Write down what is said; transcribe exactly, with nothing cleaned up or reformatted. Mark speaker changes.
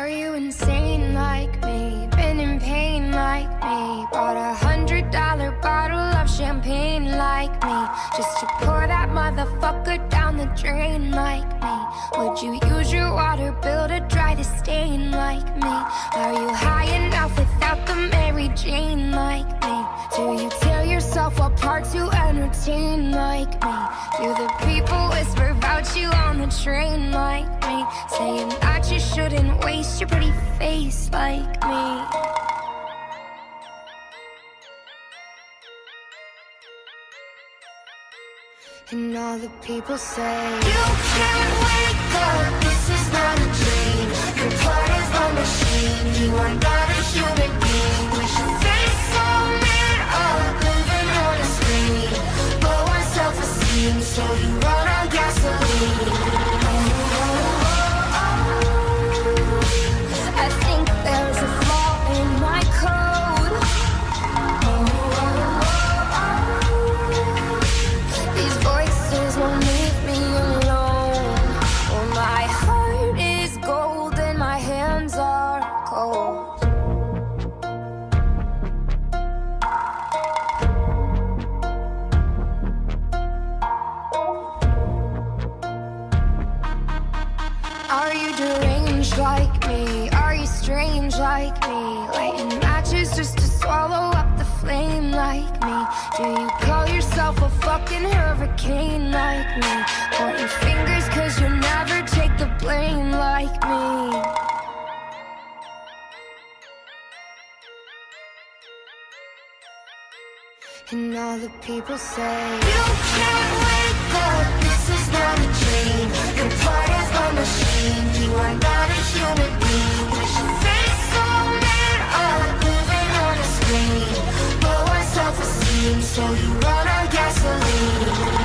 Speaker 1: Are you insane like me? Been in pain like me? Bought a hundred dollar bottle of champagne like me, just to pour that motherfucker down the drain like me? Would you use your water bill to dry the stain like me? Are you high enough without the Mary Jane like me? Do you tear yourself apart to entertain like me? Do the people whisper about you on the train like me, saying that you shouldn't waste your pretty face like me? And all the people say, you can't wake up, this is not a dream. You're part of a machine, you are not a human being. With your face so made up, living on a screen. Low on self-esteem, so you run on gasoline. I think there's a flaw in my code. These voices won't leave me alone. Oh, my heart is gold and my hands are cold. Are you deranged like me? Are you strange like me? Lighting matches just to swallow up the flame like me? Do you call yourself a fucking hurricane like me? Pointing fingers cause you never take the blame like me? And all the people say, you can't wake up, this is not a dream. You're part of a machine, you are not a human being. With your face so made up, living on a screen. Low on self-esteem, so you run on gasoline.